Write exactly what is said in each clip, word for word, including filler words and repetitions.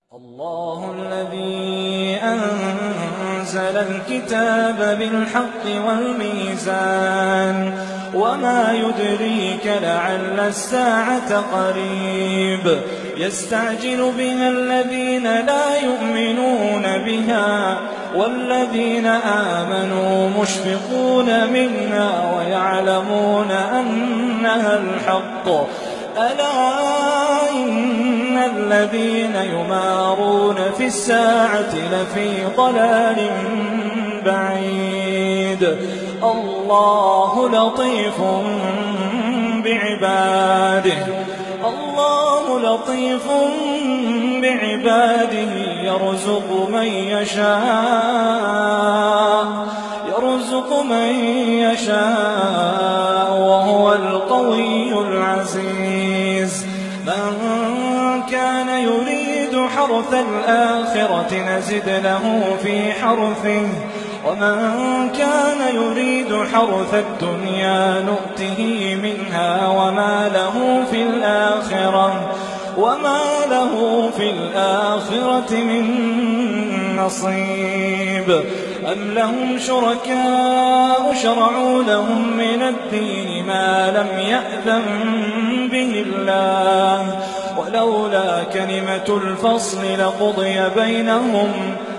الله الذي أنزل الكتاب بالحق والميزان وما يدريك لعل الساعة قريب يستعجل بها الذين لا يؤمنون بها والذين آمنوا مشفقون منها ويعلمون أنها الحق ألا إن الذين يمارون في الساعة لفي ضلال بعيد الله لطيف بعباده الله لطيف بعباده يرزق من يشاء يرزق من يشاء وهو القوي العزيز من كان يريد حرث الآخرة نزد له في حرثه ومن كان يريد حرث الدنيا نؤته منها وما له في الآخرة وما له في الآخرة من نصيب أم لهم شركاء شرعوا لهم من الدين ما لم يأذن به الله ولولا كلمة الفصل لقضي بينهم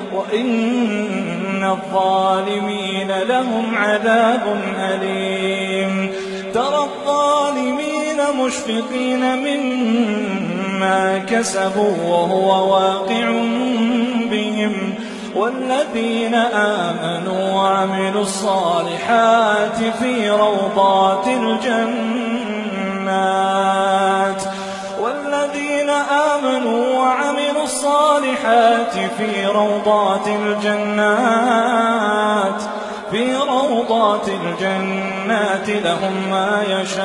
وإن الظالمين لهم عذاب أليم ترى الظالمين مشفقين مما كسبوا وهو واقع بهم والذين آمنوا وعملوا الصالحات في روضات الجنات والذين آمنوا وعملوا الصالحات في روضات الجنات في روضات الجنات لهم ما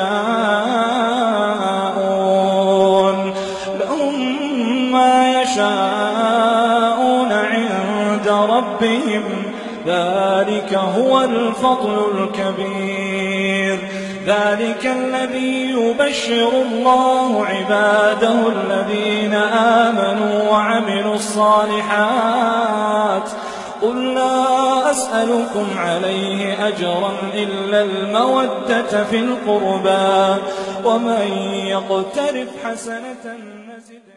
يشاءون لهم ما يشاءون عند ربهم ذلك هو الفضل الكبير ذلك الذي يبشر الله عباده الذين آمنوا وعملوا الصالحات قل لا أسألكم عليه أجرا إلا المودة في القربى ومن يقترف حسنة نزد